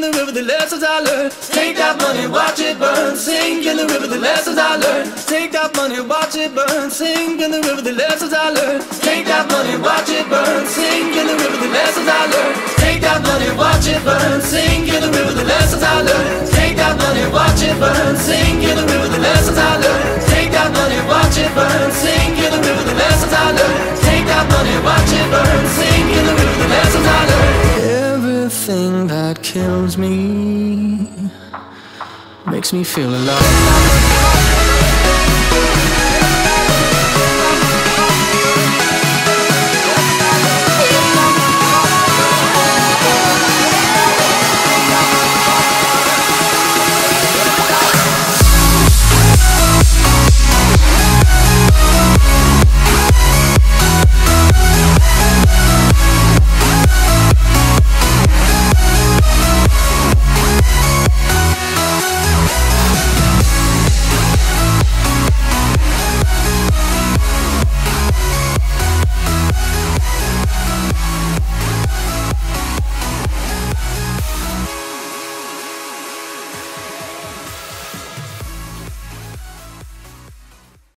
the river the lessons I learned. Take that money, watch it burn. Sink in the river the lessons I learned. Take that money, watch it burn. Sink in the river the lessons I learned. Take that money, watch it burn. Sink in the river the lessons I learned. Take that money, watch it burn. Sink in the river the lessons I learned. Take that money, watch it burn. Sink in the river the lessons I learned. Take that money, watch it burn. Sink in the river the lessons I learned. Take that money, watch it burn. Sink in the river the lessons I learned. Everything that kills me makes me feel alive.